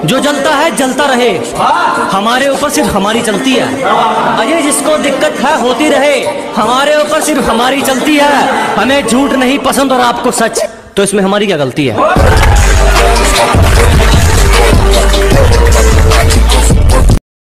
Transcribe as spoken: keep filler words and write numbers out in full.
जो जलता है जलता रहे, हमारे ऊपर सिर्फ हमारी चलती है। अजय जिसको दिक्कत है होती रहे, हमारे ऊपर सिर्फ हमारी चलती है। हमें झूठ नहीं पसंद और आपको सच, तो इसमें हमारी क्या गलती है?